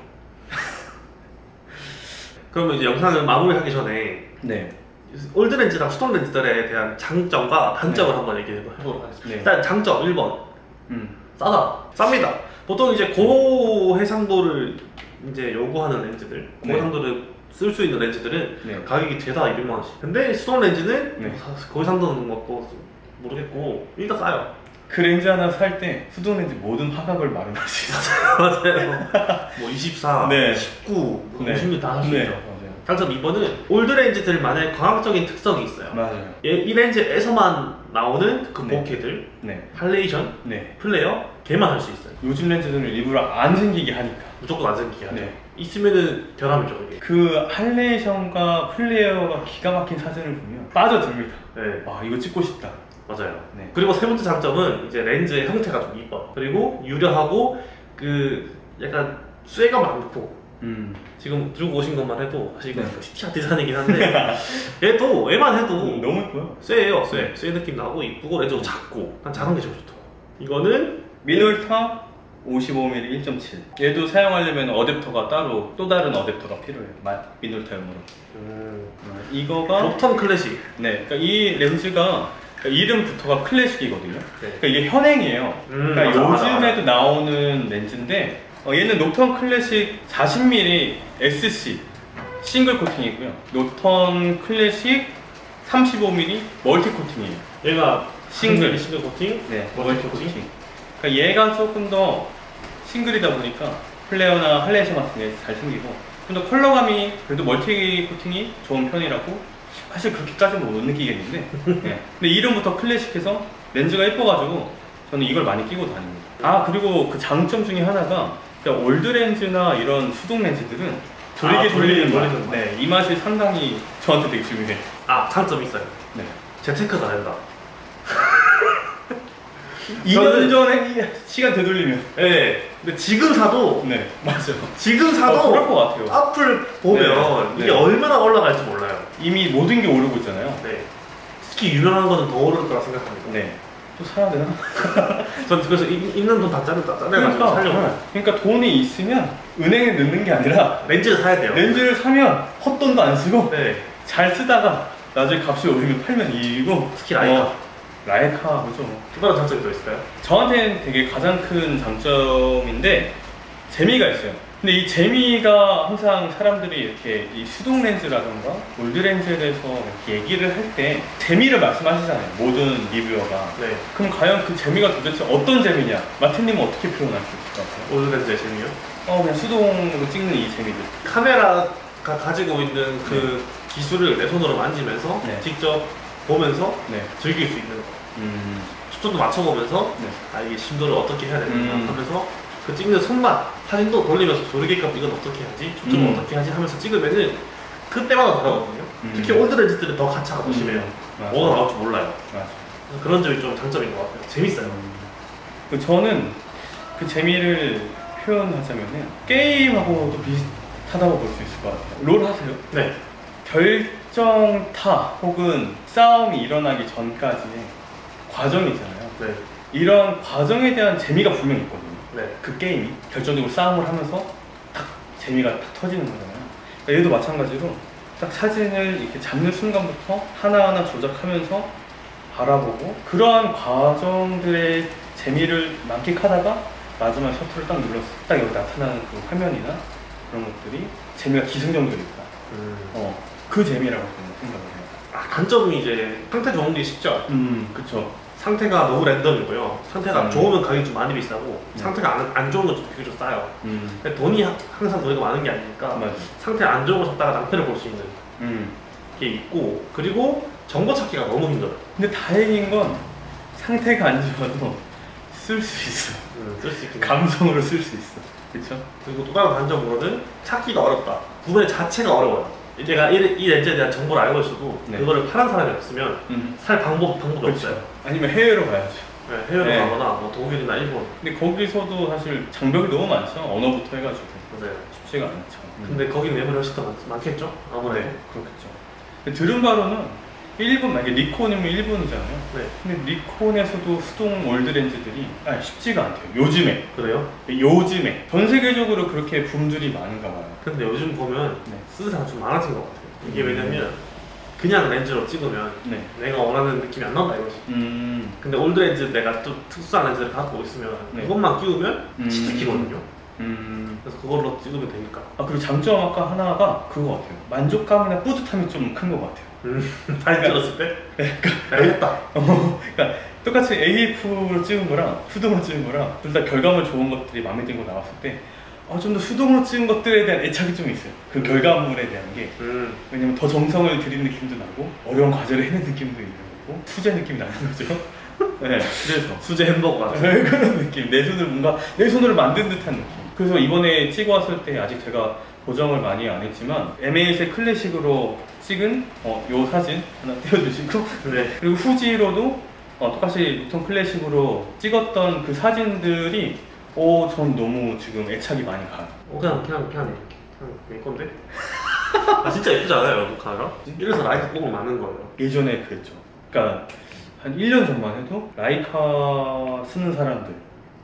그러면 이제 영상을 마무리하기 전에 네. 올드 렌즈랑 수동 렌즈들에 대한 장점과 단점을 네. 한번 얘기해 보도록 하겠습니다. 네. 일단 장점 일 번. 음. 싸다. 쌉니다. 보통 이제 고해상도를 이제 요구하는 렌즈들, 네. 고해상도를 쓸 수 있는 렌즈들은 네. 가격이 죄다 이백만 원씩. 근데 수동 렌즈는 네. 뭐 사- 고해상도는 뭐 또 모르겠고 일단 싸요. 그 렌즈 하나 살 때 수동 렌즈 모든 화각을 마련할 수 있어요. 맞아요. 뭐 이십사, 네. 십구, 네. 오십육 다 할 수 네. 있죠. 맞아요. 장점 이 번은 올드 렌즈들만의 광학적인 특성이 있어요. 맞아요. 얘- 이 렌즈에서만 나오는 그 네. 보케들, 네. 할레이션, 네. 플레어 걔만 할 수 있어요. 요즘 렌즈들은 일부러 안 생기게 하니까. 무조건 안 생기게 하죠. 네. 있으면은 결함이죠 이게. 그 할레이션과 플레어가 기가 막힌 사진을 보면 빠져듭니다. 네. 아, 이거 찍고 싶다. 맞아요. 네. 그리고 세 번째 장점은 이제 렌즈의 형태가 좀 이뻐요. 그리고 유려하고 그 약간 쇠가 많고 음. 지금 들고 오신 것만 해도 사실 이건 네. 티티아 디자인이긴 한데 얘도 얘만 해도 음, 너무 예뻐요. 쇠예요. 쇠. 쇠 느낌 나고 이쁘고 렌즈도 작고 난 작은 게 제일 좋더라고. 이거는 미놀타 오십오 밀리미터 일 점 칠. 얘도 사용하려면 어댑터가 따로 또 다른 어댑터가 필요해요. 마- 미놀타용으로. 음, 어, 이거가 롭턴 클래식. 네, 그러니까 이 렌즈가 그러니까 이름부터가 클래식이거든요. 네. 그러니까 이게 현행이에요. 음, 그러니까 맞아, 요즘에도 맞아, 맞아. 나오는 렌즈인데 어, 얘는 녹턴 클래식 사십 밀리미터 에스씨 싱글 코팅이고요. 녹턴 클래식 삼십오 밀리미터 멀티 코팅이에요. 얘가 싱글. 싱글 코팅. 네, 멀티 멀티 코팅. 코팅. 그러니까 얘가 조금 더 싱글이다 보니까 플레어나 할레이션 같은 게 잘 생기고 좀 더 컬러감이 그래도 멀티 코팅이 좋은 편이라고 사실 그렇게까지는 못 느끼겠는데 네. 근데 이름부터 클래식해서 렌즈가 예뻐가지고 저는 이걸 많이 끼고 다닙니다. 아, 그리고 그 장점 중에 하나가 그러니까 올드 렌즈나 이런 수동 렌즈들은 돌리게 아, 돌리는 돌리는 맛. 맛. 네, 이 맛이 상당히 저한테 되게 중요해요. 아 장점 있어요. 네. 재테크가 된다. 이 년 전에 시간 되돌리면 네. 근데 지금 사도 네, 맞아요. 지금 사도 어, 그럴 것 같아요. 앞을 보면 네. 이게 네. 얼마나 올라갈지 몰라요. 이미 모든 게 오르고 있잖아요. 네. 특히 유명한 거는 더 오를 거라 생각합니다. 네. 또 사야 되나? 전 그래서 이- 있는 돈 다 짜내다 짜내가지고 그러니까, 살려고. 그러니까 돈이 있으면 은행에 넣는 게 아니라 렌즈를 사야 돼요. 렌즈를 사면 헛돈도 안 쓰고 네. 잘 쓰다가 나중에 값이 오르면 팔면 이익이고. 특히 라이카. 어, 라이카 그죠. 또 다른 장점이 또 있을까요? 저한테는 되게 가장 큰 장점인데 재미가 있어요. 근데 이 재미가 항상 사람들이 이렇게 이 수동 렌즈라던가 올드 렌즈에 대해서 이렇게 얘기를 할 때 재미를 말씀하시잖아요. 모든 리뷰어가. 네. 그럼 과연 그 재미가 도대체 어떤 재미냐? 마틴님은 어떻게 표현할 수 있을 것 같아요? 올드 렌즈의 재미요? 어, 그냥 수동으로 찍는 이 재미들. 카메라가 가지고 있는 그 기술을 내 손으로 만지면서 네. 직접 보면서 네. 즐길 수 있는 거. 음. 초점도 맞춰보면서 네. 아 이게 심도를 어떻게 해야 되는가 음. 하면서 그 찍는 손맛 사진도 돌리면서 조르게끔 이건 어떻게 하지 초점을 음. 어떻게 하지 하면서 찍으면은 그때마다 다르거든요. 음. 특히 올드렌즈들은 더 가차가 더 심해요. 맞아. 뭐가 나올지 몰라요. 맞아. 그런 점이 좀 장점인 것 같아요. 재밌어요. 그 저는 그 재미를 표현하자면은 게임하고도 비슷하다고 볼 수 있을 것 같아요. 롤 하세요? 네. 결정타 혹은 싸움이 일어나기 전까지의 과정이잖아요. 네. 이런 과정에 대한 재미가 분명히 있거든요. 네. 그 게임이 결정적으로 싸움을 하면서 딱 재미가 딱 터지는 거잖아요. 그러니까 얘도 마찬가지로 딱 사진을 이렇게 잡는 순간부터 하나하나 조작하면서 바라보고 그러한 과정들의 재미를 만끽하다가 마지막 셔터를 딱 눌렀을 때 딱 여기 나타나는 그 화면이나 그런 것들이 재미가 기승전결이다. 음. 어, 그 재미라고 저는 생각을 해요. 아, 단점이 이제 상태 좋은 게 쉽죠. 음, 그쵸. 상태가 너무 랜덤이고요. 상태가 음. 좋으면 가격이 좀 많이 비싸고 음. 상태가 안, 안 좋은 건 좀 비교적 싸요. 음, 근데 돈이 하- 항상 돈이 많은 게 아니니까 맞아. 상태 안 좋은 거 샀다가 낭패를 볼 수 있는 음. 게 있고 그리고 정보 찾기가 너무 힘들어요. 근데 다행인 건 상태가 안 좋아도 쓸 수 있어. 음, 쓸 수 있긴 해요. 감성으로 쓸 수 있어. 그쵸? 그리고 또 다른 단점으로는 찾기가 어렵다. 구매 자체가 어려워요. 제가 이, 이 렌즈에 대한 정보를 알고 있어도 네. 그거를 파는 사람이 없으면 음. 살 방법, 방법이 그쵸. 없어요. 아니면 해외로 가야죠. 네, 해외로 네. 가거나 뭐 독일이나 일본. 근데 거기서도 사실 장벽이 너무 많죠. 언어부터 해가지고. 맞아요. 쉽지가 않죠. 근데 거기는 매물이 훨씬 더 많, 많겠죠? 아무래도. 네, 그렇겠죠. 근데 들은 바로는 일본, 만약에 니콘이면 일본이잖아요. 네. 근데 니콘에서도 수동 월드 렌즈들이 아, 쉽지가 않대요. 요즘에. 그래요? 요즘에. 전 세계적으로 그렇게 붐들이 많은가 봐요. 근데 요즘 보면 네. 쓰는 사람 좀 많아진 것 같아요. 이게 음. 왜냐면 그냥 렌즈로 찍으면 네. 내가 원하는 느낌이 안 나온다 이거지. 음. 근데 올드 렌즈 내가 좀 특수한 렌즈를 갖고 있으면 네. 그것만 끼우면 음. 치트키거든요. 음. 그래서 그걸로 찍으면 되니까. 아, 그리고 장점 아까 하나가 그거 같아요. 만족감이나 뿌듯함이 좀 큰 것 같아요. 음, 사진 찍었을 때? 내가 했다. 어, 그러니까 똑같이 에이에프로 찍은 거랑 수동으로 찍은 거랑 둘 다 결과물 좋은 것들이 마음에 든 거 나왔을 때 아, 좀 더 수동으로 찍은 것들에 대한 애착이 좀 있어요. 그 결과물에 대한 게. 음. 왜냐면 더 정성을 들인 느낌도 나고 어려운 과제를 해낸 느낌도 있는 거고 수제 느낌이 나는 거죠. 네, 그래서 수제 햄버거 같은. 네, 그런 느낌. 내 손을 뭔가 내 손으로 만든 듯한 느낌. 그래서 이번에 찍어 왔을 때 아직 제가 보정을 많이 안 했지만 엠에이트의 클래식으로 찍은 어, 요 사진 하나 띄워주시고 네. 그리고 후지로도 어, 똑같이 보통 클래식으로 찍었던 그 사진들이 오, 전 너무 지금 애착이 많이 가요. 어, 그냥, 그냥, 그냥, 그냥 내 건데? 아, 진짜 예쁘지 않아요, 루카가? 이래서 라이카 뽕을 많은 거예요. 예전에 그랬죠. 그러니까 한 일 년 전만 해도 라이카 쓰는 사람들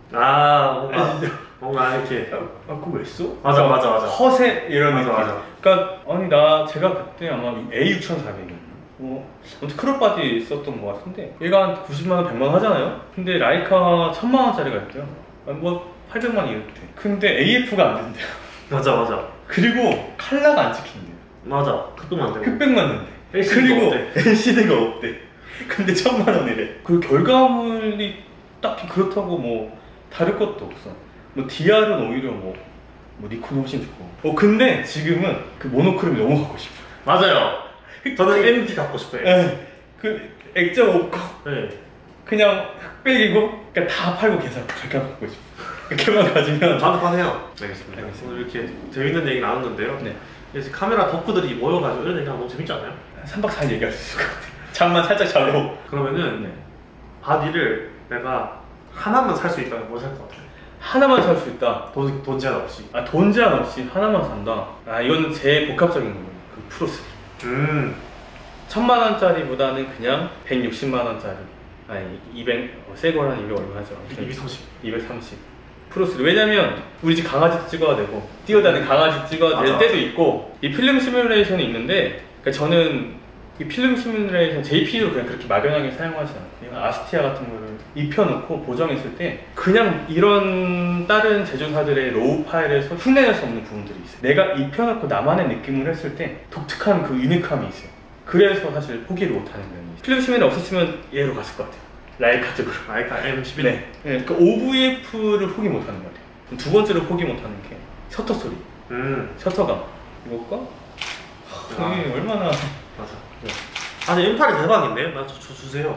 아, 뭔가, 뭔가 이렇게. 아, 그거 왜 써? 맞아, 맞아, 맞아. 허세 이런 맞아, 느낌. 맞아. 그러니까 아니 나 제가 그때 아마 에이 육천사백이었나? 뭐 아무튼 크롭바디 썼던 것 같은데 얘가 한 구십만 원, 백만 원 하잖아요. 근데 라이카 천만 원짜리가 있대요. 아니, 뭐 팔백만 원 이렇대. 근데 에이에프가 안 된대요. 맞아, 맞아. 그리고 컬러가 안 찍힌대요. 맞아. 흑백만 안 되고. 흑백만 된대. 엘시디가 그리고 없대. 엘시디가 없대. 근데 천만 원이래. 그 결과물이 딱히 그렇다고 뭐 다를 것도 없어. 뭐 디알은 오히려 뭐, 뭐 니콘이 훨씬 좋고. 어 근데 지금은 그 모노크롬이 너무 갖고 싶어. 맞아요. 저는 엠디 갖고 싶어요. 에, 그 액정 없고 네. 그냥 흑백이고 그러니까 다 팔고 계산 그렇게 갖고 싶어. 이렇게만 가지면 저한테 파세요. 알겠습니다. 알겠습니다. 오늘 이렇게 재밌는 얘기 나눴는데요. 네. 이제 카메라 덕후들이 모여가지고 이런 얘기하면 너무 재밌지 않아요? 삼 박 사 일 얘기할 수 있을 것 같아. 잠만 살짝 자고. 그러면은 네. 바디를 내가 하나만 살 수 있다면 뭘 살 것 같아요? 하나만 살 수 있다. 돈, 돈 제한 없이. 아, 돈 제한 없이 하나만 산다. 아, 이건 제일 복합적인 거예요. 그 프로스. 음. 천만 원짜리보다는 그냥 백육십만 원짜리. 아니, 이백, 어, 새 거는 이게 얼마 하죠? 이백삼십. 이백삼십. 프로스. 왜냐면 우리 집 강아지 찍어야 되고 뛰어다니는 강아지 찍어야 될 맞아. 때도 있고 이 필름 시뮬레이션이 있는데 그러니까 저는 이 필름 시뮬레이션 제이피이로 그냥 그렇게 막연하게 사용하지 않고요. 아스티아 같은 거를 입혀놓고 보정했을 때 그냥 이런 다른 제조사들의 로우 파일에서 흉내낼 수 없는 부분들이 있어요. 내가 입혀놓고 나만의 느낌을 했을 때 독특한 그 유니크함이 있어요. 그래서 사실 포기를 못하는 면이 있어요. 필름 시뮬레이션 없었으면 얘로 갔을 것 같아요. 라이카 쪽으로. 라이카 엠 십일. 네. 네. 그 오브이에프를 포기 못하는 것 같아요. 두 번째로 포기 못하는 게 셔터 소리. 음. 셔터감. 이것과 아, 이게 얼마나 맞아. 아니 엠팔이 대박인데? 나 저 주세요.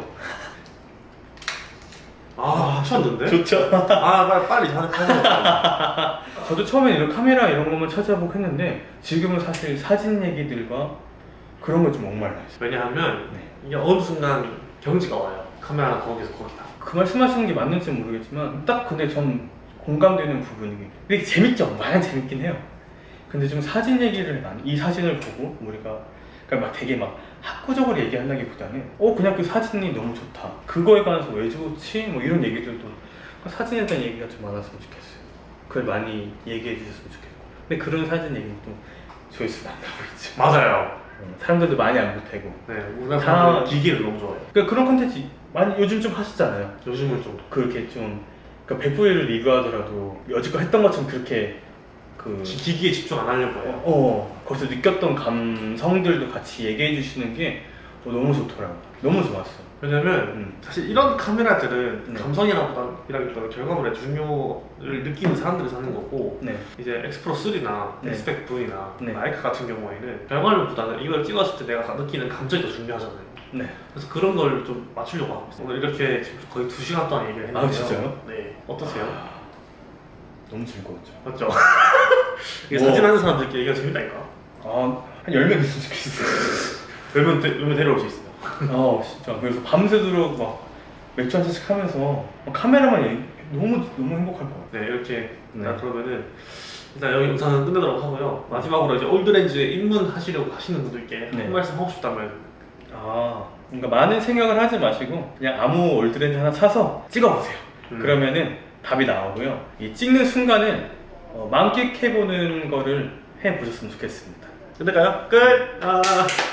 아 하셨는데? 좋죠. 아 빨리 빨리 하세요. 저도 처음에 이런 카메라 이런 것만 찾아보고 했는데 지금은 사실 사진 얘기들과 그런 거 좀 목말라 있어요. 왜냐하면 네. 이게 어느 순간 경지가 와요. 카메라는 거기서 거기다. 그 말씀하시는 게 맞는지 모르겠지만 딱 근데 전 공감되는 부분이 되게 재밌죠. 마냥 재밌긴 해요. 근데 좀 사진 얘기를 많이 이 사진을 보고 우리가 그러니까 막 되게 막 학구적으로 얘기한다기보다는 어 그냥 그 사진이 너무 좋다. 그거에 관해서 왜 좋지? 뭐 이런 얘기들도 사진에 대한 얘기가 좀 많았으면 좋겠어요. 그걸 많이 얘기해 주셨으면 좋겠고. 근데 그런 사진 얘기는 또 조회수가 안 나오고 있죠. 맞아요. 사람들도 많이 안 보태고. 네, 우리나라 사람들 기기를 너무 좋아해요. 그러니까 그런 컨텐츠 많이 요즘 좀 하시잖아요. 요즘은 좀 그렇게 좀 그러니까 백브이를 리뷰하더라도 여지껏 했던 것처럼 그렇게 그 기, 기기에 집중 안 하려고 해요. 어, 거기서 느꼈던 감성들도 같이 얘기해 주시는 게 어, 너무 좋더라고요. 너무 좋았어. 왜냐면 음. 사실 이런 카메라들은 네. 감성이라기보다는 결과물의 중요를 느끼는 사람들이 사는 거고 네. 이제 엑스프로 쓰리나 네. 엑스펙 브이나 네. 마이크 같은 경우에는 결과물보다는 이걸 찍었을 때 내가 느끼는 감정이 더 중요하잖아요. 네. 그래서 그런 걸 좀 맞추려고 하고 있어요. 오늘 이렇게 지금 거의 두 시간 동안 얘기를 했는데요. 아, 진짜요? 네. 어떠세요? 아, 너무 즐거웠죠. 맞죠? 이게 뭐. 사진 하는 사람들끼리 얘기가 재밌다니까. 아, 한 열 명 있으면 좋겠어요. 열면, 데, 열면 데려올 수 있어요. 아, 진짜. 그래서 밤새도록 막 맥주 한 잔씩 하면서 막 카메라만 얘기, 너무, 너무 행복할 것 같아요. 네, 이렇게. 네. 자, 그러면은 일단 여기 영상은 끝내도록 하고요. 마지막으로 이제 올드렌즈에 입문하시려고 하시는 분들께 네. 한 말씀 하고 싶다면. 아, 그러니까 많은 생각을 하지 마시고 그냥 아무 올드렌즈 하나 사서 찍어보세요. 음. 그러면은 답이 나오고요. 이 찍는 순간은 어, 만끽해보는 거를 해보셨으면 좋겠습니다. 끝낼까요? 끝! 아...